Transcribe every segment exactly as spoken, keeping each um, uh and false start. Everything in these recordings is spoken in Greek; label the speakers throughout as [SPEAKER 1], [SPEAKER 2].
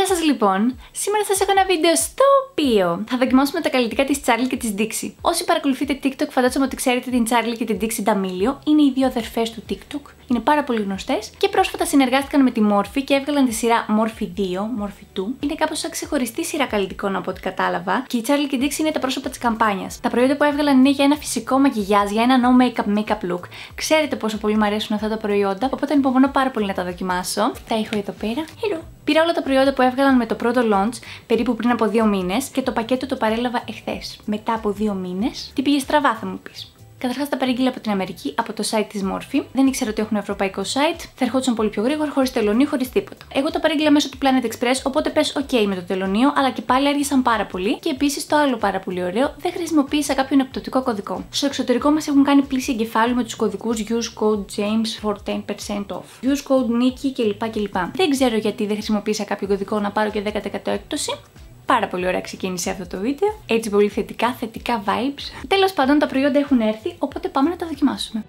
[SPEAKER 1] Γεια σας λοιπόν! Σήμερα σας έχω ένα βίντεο στο οποίο θα δοκιμάσουμε τα καλλιτικά της Charlie και της Dixie. Όσοι παρακολουθείτε TikTok φαντάζομαι ότι ξέρετε την Charlie και την Dixie D'Amelio. Είναι οι δύο αδερφές του TikTok. Είναι πάρα πολύ γνωστές και πρόσφατα συνεργάστηκαν με τη Morphe και έβγαλαν τη σειρά Morphe δύο, Morphe δύο. Είναι κάπως σαν ξεχωριστή σειρά καλλιτικών από ό,τι κατάλαβα. Και η Charlie και η Dixie είναι τα πρόσωπα της καμπάνιας. Τα προϊόντα που έβγαλαν είναι για ένα φυσικό μακιγιάζ, για ένα no makeup makeup look. Ξέρετε πόσο πολύ μου αρέσουν αυτά τα προϊόντα, οπότε ανυπομονώ πάρα πολύ να τα δοκιμάσω. Τα έχω εδώ πέρα. Hello. Πήρα όλα τα προϊόντα που έβγαλαν με το πρώτο launch περίπου πριν από δύο μήνες και το πακέτο το παρέλαβα εχθές. Μετά από δύο μήνες, τι πήγε στραβά, θα μου πεις. Καταρχάς τα παρήγγειλα από την Αμερική, από το site της Morphe. Δεν ήξερα ότι έχουν ευρωπαϊκό site. Θα ερχόντουσαν πολύ πιο γρήγορα, χωρίς τελωνίο, χωρίς τίποτα. Εγώ τα παρήγγειλα μέσω του Planet Express, οπότε πες OK με το τελωνίο, αλλά και πάλι άργησαν πάρα πολύ. Και επίσης το άλλο πάρα πολύ ωραίο, δεν χρησιμοποίησα κάποιον εκπτωτικό κωδικό. Στο εξωτερικό μας έχουν κάνει πλήση εγκεφάλου με τους κωδικούς Use Code James for ten percent off. Use Code Nikki κλπ. κλπ. Δεν ξέρω γιατί δεν χρησιμοποίησα κάποιο κωδικό να πάρω και δέκα τοις εκατό έκπτωση. Πάρα πολύ ωραία ξεκίνησε αυτό το βίντεο. Έτσι πολύ θετικά, θετικά vibes. Τέλος πάντων τα προϊόντα έχουν έρθει, οπότε πάμε να τα δοκιμάσουμε.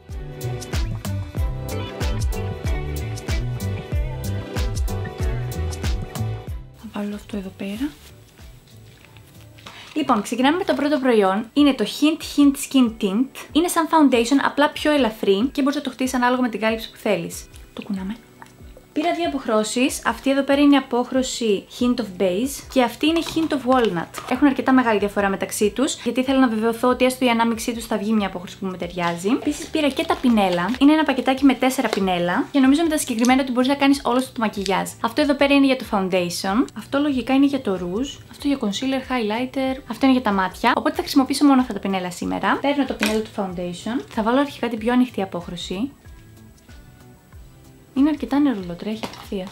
[SPEAKER 1] Θα βάλω αυτό εδώ πέρα. Λοιπόν, ξεκινάμε με το πρώτο προϊόν. Είναι το Hint Hint Skin Tint. Είναι σαν foundation, απλά πιο ελαφρύ και μπορείς να το χτίσεις ανάλογα με την κάλυψη που θέλεις. Το κουνάμε. Πήρα δύο αποχρώσεις. Αυτή εδώ πέρα είναι απόχρωση Hint of Base και αυτή είναι Hint of Walnut. Έχουν αρκετά μεγάλη διαφορά μεταξύ τους, γιατί ήθελα να βεβαιωθώ ότι έστω η ανάμειξή τους θα βγει μια απόχρωση που με ταιριάζει. Επίσης πήρα και τα πινέλα. Είναι ένα πακετάκι με τέσσερα πινέλα και νομίζω με τα συγκεκριμένα ότι μπορείς να κάνεις όλο το μακιγιάζ. Αυτό εδώ πέρα είναι για το foundation. Αυτό λογικά είναι για το rouge. Αυτό για concealer, highlighter. Αυτό είναι για τα μάτια. Οπότε θα χρησιμοποιήσω μόνο αυτά τα πινέλα σήμερα. Παίρνω το πινέλο του foundation. Θα βάλω αρχικά την πιο ανοιχτή απόχρωση. Είναι αρκετά νερούλο, τρέχει απευθεία.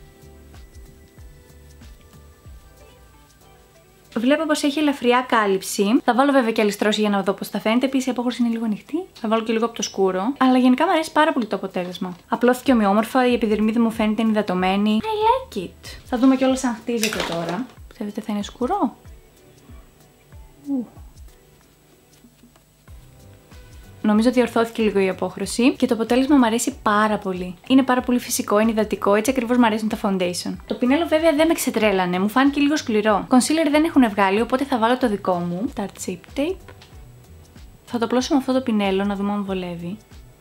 [SPEAKER 1] Βλέπω πως έχει ελαφριά κάλυψη. Θα βάλω βέβαια και άλλη στρώση για να δω πως θα φαίνεται. Επίσης η απόχρωση είναι λίγο ανοιχτή. Θα βάλω και λίγο από το σκούρο. Αλλά γενικά μου αρέσει πάρα πολύ το αποτέλεσμα. Απλώθηκε ομοιόμορφα, η επιδερμίδα μου φαίνεται ενυδατωμένη. I like it. Θα δούμε κιόλας αν χτίζεται τώρα. Πιστεύετε θα είναι σκούρο? Ου. Νομίζω διορθώθηκε λίγο η απόχρωση και το αποτέλεσμα μου αρέσει πάρα πολύ. Είναι πάρα πολύ φυσικό, είναι υδατικό, έτσι ακριβώς μου αρέσουν τα foundation. Το πινέλο βέβαια δεν με ξετρέλανε, μου φάνηκε λίγο σκληρό. Concealer δεν έχουν βγάλει, οπότε θα βάλω το δικό μου. Tarte Shape Tape. Θα το απλώσω με αυτό το πινέλο να δούμε αν βολεύει.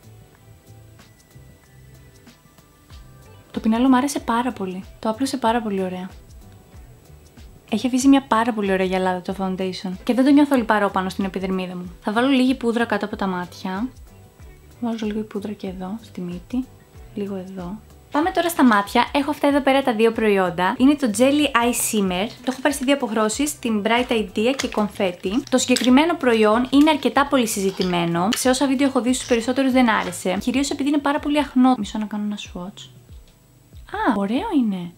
[SPEAKER 1] Το πινέλο μου άρεσε πάρα πολύ. Το απλώσε πάρα πολύ ωραία. Έχει αφήσει μια πάρα πολύ ωραία γυαλάδα το foundation και δεν το νιώθω λιπαρό πάνω στην επιδερμίδα μου. Θα βάλω λίγη πούδρα κάτω από τα μάτια. Βάζω λίγο πούδρα και εδώ, στη μύτη. Λίγο εδώ. Πάμε τώρα στα μάτια. Έχω αυτά εδώ πέρα τα δύο προϊόντα. Είναι το Jelly Eye Shimmer. Το έχω πάρει σε δύο αποχρώσεις, την Bright Idea και Confetti. Το συγκεκριμένο προϊόν είναι αρκετά πολύ συζητημένο. Σε όσα βίντεο έχω δει στους περισσότερους δεν άρεσε. Κυρίως επειδή είναι πάρα πολύ αχνό. Μισό να κάνω ένα swatch. Α, ωραίο είναι.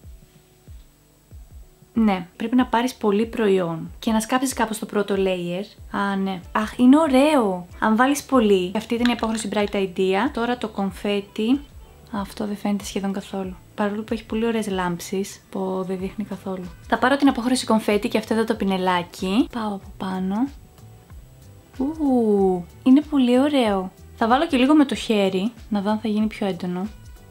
[SPEAKER 1] Ναι, πρέπει να πάρεις πολύ προϊόν και να σκάψεις κάπως το πρώτο layer. Α, ναι. Αχ, είναι ωραίο. Αν βάλεις πολύ. Αυτή ήταν η απόχρωση Bright Idea. Τώρα το confetti. Αυτό δεν φαίνεται σχεδόν καθόλου. Παρόλο που έχει πολύ ωραίες λάμψεις, που δεν δείχνει καθόλου. Θα πάρω την απόχρωση confetti και αυτό εδώ το πινελάκι. Πάω από πάνω. Ου, είναι πολύ ωραίο. Θα βάλω και λίγο με το χέρι, να δω αν θα γίνει πιο έντονο.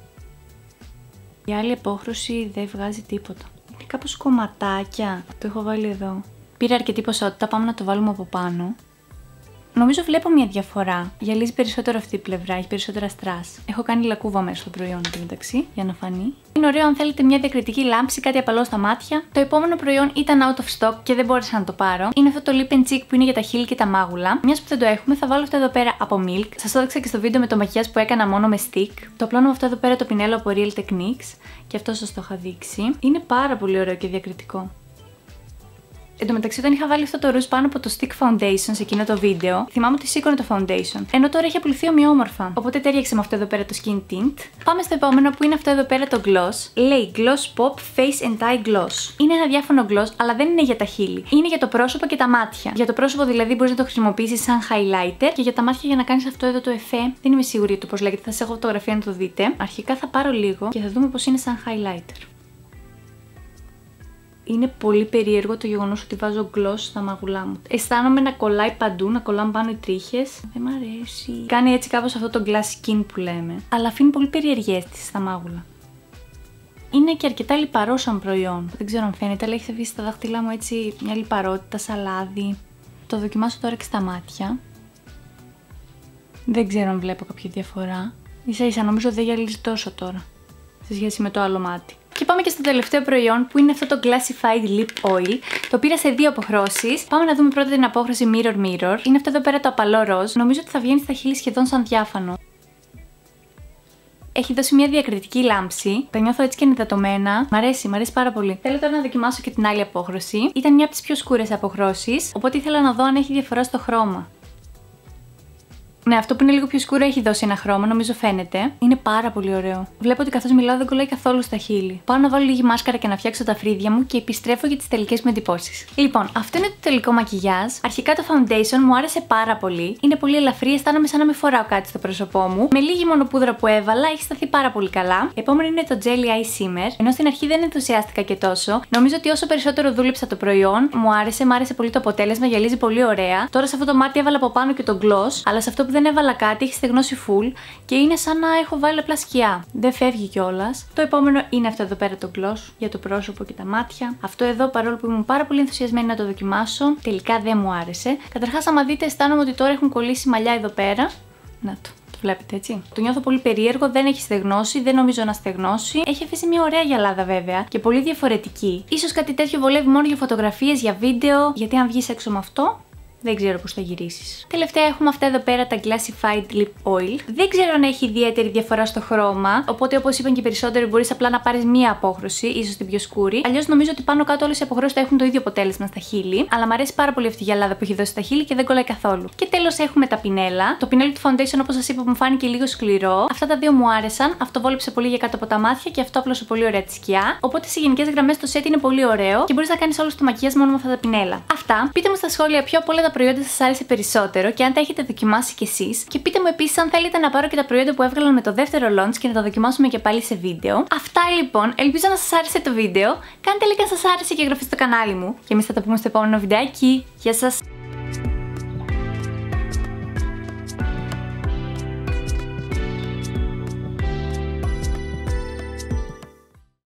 [SPEAKER 1] Η άλλη απόχρωση δεν βγάζει τίποτα. Είναι κάπως κομματάκια. Το έχω βάλει εδώ. Πήρα αρκετή ποσότητα, πάμε να το βάλουμε από πάνω. Νομίζω βλέπω μια διαφορά. Γυαλίζει περισσότερο αυτή η πλευρά, έχει περισσότερα στρας. Έχω κάνει λακκούβα μέσα στο προϊόν μεταξύ, για να φανεί. Είναι ωραίο αν θέλετε μια διακριτική λάμψη, κάτι απαλό στα μάτια. Το επόμενο προϊόν ήταν out of stock και δεν μπόρεσα να το πάρω. Είναι αυτό το lip and cheek που είναι για τα χείλη και τα μάγουλα. Μιας που δεν το έχουμε, θα βάλω αυτό εδώ πέρα από Milk. Σας το έδειξα και στο βίντεο με το μακιγιάζ που έκανα μόνο με stick. Το απλώνω με αυτό εδώ πέρα το πινέλο από Real Techniques και αυτό σας το είχα δείξει. Είναι πάρα πολύ ωραίο και διακριτικό. Εν τω μεταξύ, όταν είχα βάλει αυτό το ρουτ πάνω από το stick foundation σε εκείνο το βίντεο, θυμάμαι ότι σήκωνε το foundation. Ενώ τώρα έχει απλωθεί ομοιόμορφα. Οπότε τέριαξε με αυτό εδώ πέρα το skin tint. Πάμε στο επόμενο που είναι αυτό εδώ πέρα το gloss. Λέει Gloss Pop Face and Eye Gloss. Είναι ένα διάφανο gloss, αλλά δεν είναι για τα χείλη. Είναι για το πρόσωπο και τα μάτια. Για το πρόσωπο δηλαδή μπορείς να το χρησιμοποιήσεις σαν highlighter και για τα μάτια για να κάνεις αυτό εδώ το εφέ. Δεν είμαι σίγουρη για το πώς λέγεται, θα σας έχω φωτογραφία να το δείτε. Αρχικά θα πάρω λίγο και θα δούμε πώς είναι σαν highlighter. Είναι πολύ περίεργο το γεγονός ότι βάζω gloss στα μαγουλά μου. Αισθάνομαι να κολλάει παντού, να κολλάνε πάνω οι τρίχες. Δεν μ' αρέσει. Κάνει έτσι κάπως αυτό το glass skin που λέμε. Αλλά αφήνει πολύ περιεργή αίσθηση στα μάγουλα. Είναι και αρκετά λιπαρό σαν προϊόν. Δεν ξέρω αν φαίνεται, αλλά έχει αφήσει στα δάχτυλά μου έτσι μια λιπαρότητα, σαν λάδι. Το δοκιμάσω τώρα και στα μάτια. Δεν ξέρω αν βλέπω κάποια διαφορά. Ίσα ίσα νομίζω δεν γυαλίζει τόσο τώρα σε σχέση με το άλλο μάτι. Και πάμε και στο τελευταίο προϊόν που είναι αυτό το Glassified Lip Oil. Το πήρα σε δύο αποχρώσεις. Πάμε να δούμε πρώτα την απόχρωση Mirror Mirror. Είναι αυτό εδώ πέρα το απαλό ροζ. Νομίζω ότι θα βγαίνει στα χείλη σχεδόν σαν διάφανο. Έχει δώσει μια διακριτική λάμψη. Τα νιώθω έτσι και ενυδατωμένα. Μ' αρέσει, μ' αρέσει πάρα πολύ. Θέλω τώρα να δοκιμάσω και την άλλη απόχρωση. Ήταν μια από τις πιο σκούρες αποχρώσεις, οπότε ήθελα να δω αν έχει διαφορά στο χρώμα. Ναι, αυτό που είναι λίγο πιο σκούρο έχει δώσει ένα χρώμα, νομίζω φαίνεται. Είναι πάρα πολύ ωραίο. Βλέπω ότι καθώς μιλάω δεν κολλάει καθόλου στα χείλη. Πάω να βάλω λίγη μάσκαρα και να φτιάξω τα φρύδια μου και επιστρέφω για τις τελικές μου εντυπώσεις. Λοιπόν, αυτό είναι το τελικό μακιγιάζ. Αρχικά το foundation μου άρεσε πάρα πολύ. Είναι πολύ ελαφρύ, αισθάνομαι σαν να μην φοράω κάτι στο πρόσωπό μου. Με λίγη μόνο πούδρα που έβαλα έχει σταθεί πάρα πολύ καλά. Επόμενο είναι το Jelly Eye Shimmer. Ενώ στην αρχή δεν ενθουσιάστηκα και τόσο. Νομίζω ότι όσο περισσότερο δούλεψα το προϊόν, μου άρεσε, μου άρεσε πολύ το αποτέλεσμα, γυαλίζει πολύ ωραία. Τώρα σε αυτό το μάτι έβαλα από πάνω και το gloss, αλλά σε αυτό που δεν έβαλα κάτι έχει στεγνώσει full και είναι σαν να έχω βάλει απλά σκιά. Δεν φεύγει κιόλας. Το επόμενο είναι αυτό εδώ πέρα το gloss για το πρόσωπο και τα μάτια. Αυτό εδώ, παρόλο που ήμουν πάρα πολύ ενθουσιασμένη να το δοκιμάσω, τελικά δεν μου άρεσε. Καταρχάς, άμα δείτε, αισθάνομαι ότι τώρα έχουν κολλήσει μαλλιά εδώ πέρα. Να το. Βλέπετε έτσι. Το νιώθω πολύ περίεργο, δεν έχει στεγνώσει, δεν νομίζω να στεγνώσει. Έχει αφήσει μια ωραία γυαλάδα βέβαια και πολύ διαφορετική. Ίσως κάτι τέτοιο βολεύει μόνο για φωτογραφίες, για βίντεο, γιατί αν βγεις έξω με αυτό. Δεν ξέρω πώς θα γυρίσεις. Τελευταία έχουμε αυτά εδώ πέρα τα Glassified Lip Oil. Δεν ξέρω αν έχει ιδιαίτερη διαφορά στο χρώμα. Οπότε, όπως είπαν και περισσότεροι, μπορείς απλά να πάρεις μία απόχρωση, ίσως την πιο σκούρη. Αλλιώς νομίζω ότι πάνω κάτω όλες οι αποχρώσεις θα έχουν το ίδιο αποτέλεσμα στα χείλη. Αλλά μου αρέσει πάρα πολύ αυτή η γυαλάδα που έχει δώσει στα χείλη και δεν κολλάει καθόλου. Και τέλος έχουμε τα πινέλα. Το πινέλι του foundation, όπως σας είπα, μου φάνηκε λίγο σκληρό. Αυτά τα δύο μου άρεσαν. Αυτό βόλεψε πολύ για κάτω από τα μάτια και αυτό απλώσε πολύ ωραία τη σκιά. Οπότε σε γενικές γραμμές το set είναι πολύ ωραίο και μπορείς να κάνεις όλο το μακιγιάζ μόνο με αυτά τα πινέλα. Αυτά. Πείτε μου στα σχόλια ποιο από όλα τα προϊόντα σας άρεσε περισσότερο και αν τα έχετε δοκιμάσει κι εσείς. Και πείτε μου επίσης αν θέλετε να πάρω και τα προϊόντα που έβγαλαν με το δεύτερο launch και να τα δοκιμάσουμε και πάλι σε βίντεο. Αυτά λοιπόν. Ελπίζω να σας άρεσε το βίντεο. Κάντε like αν σας άρεσε και εγγραφή στο κανάλι μου. Και εμείς θα τα πούμε στο επόμενο βιντεάκι. Γεια σας!